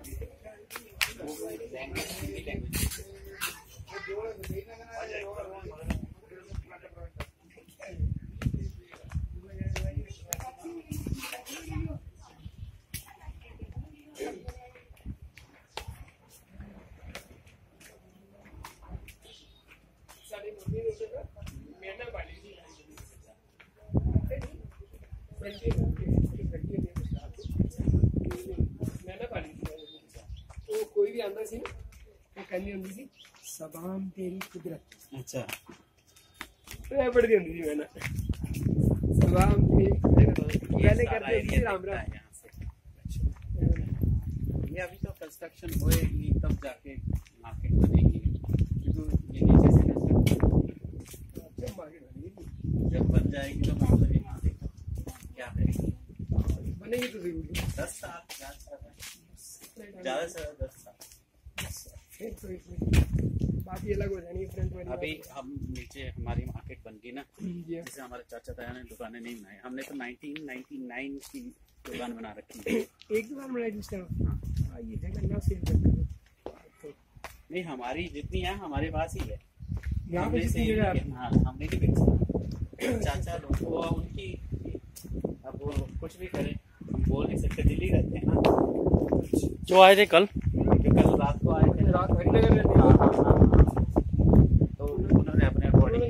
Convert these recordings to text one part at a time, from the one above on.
कोई भी आंदा सी ना कहनी होंदी सी सलाम तेरी कुदरत। अच्छा पढ़ती होंदी थी मैंने सलाम तेरी पहले करते थे राम राम। ये अभी तो कंस्ट्रक्शन होएगी तब जाके मार्केट बनेगी, क्योंकि ये नीचे से कंस्ट्रक्शन जब बन जाएगी तो मतलब यहाँ देखो क्या करेगी, बनेगी तो जरूर 10 साल ज़्यादा से ज़्यादा 10 साल। बात ये अलग हो जानी है। अभी हम नीचे हमारी मार्केट बन गई ना, जैसे हमारे चाचा ताया ने दुकानें नहीं बनाई, हमने तो 1999 की दुकान बना रखी है। एक दुकान बनाई जिस टाइम। हाँ ये जगह ना सेल कर नहीं, हमारी जितनी है हमारे पास ही है। हमने से हाँ हमने नहीं बेचा, चाचा लोग वो उनकी, अब वो कुछ भी करें हम बोल नहीं सकते, दिल्ली रहते हैं ना। जो आए थे कल रात को आए थे, रात हरिनगर रहते हाँ, तो उन्होंने अपने अकॉर्डिंग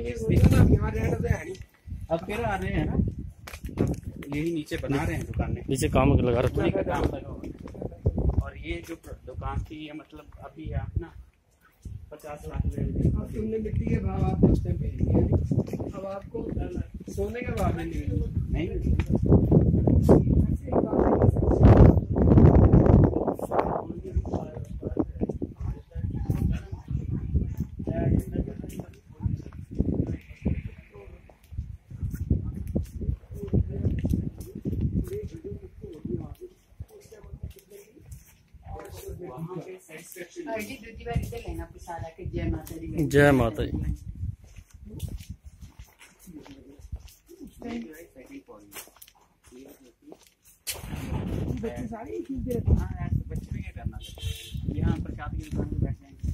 अब फिर आ रहे हैं ना, यही नीचे बना रहे हैं दुकानें, नीचे काम लगा रखा है। काम लगा। और ये जो दुकान थी ये मतलब अभी आप ना 50 लाख में तुमने मिट्टी के भाव आपने उस टाइम पे दिए, अब आपको सोने का भाव नहीं जय माता दी। बच्चे सारे ही चीज दे बच्चे भी क्या करना, यहाँ प्रसाद की दुकान में बैठ जाएंगे।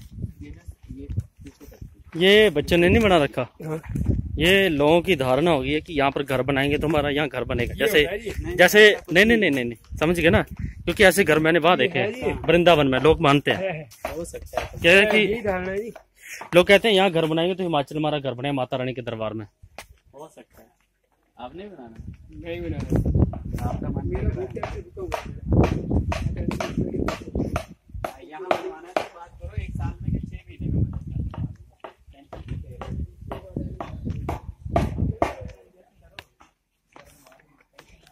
ये बच्चों ने नहीं बना रखा, ये लोगों की धारणा होगी है कि यहाँ पर घर बनाएंगे तो हमारा यहाँ घर बनेगा। जैसे नहीं समझ गए ना, क्योंकि ऐसे घर मैंने वहाँ देखे हैं वृंदावन में, लोग मानते हैं। हो सकता है क्या है कि लोग कहते हैं यहाँ घर बनाएंगे तो हिमाचल हमारा घर बनेगा माता रानी के दरबार में। हो सकता है, आप नहीं बनाना, नहीं बनाना आपका मन मेरा यहाँ बनवाना तो बात करो 1 साल में कि 6 महीने में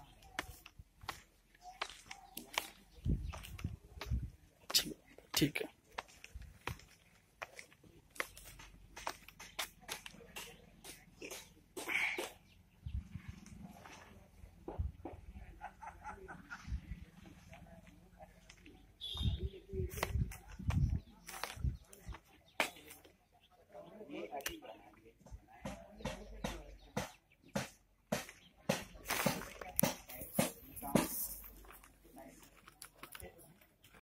ठीक है।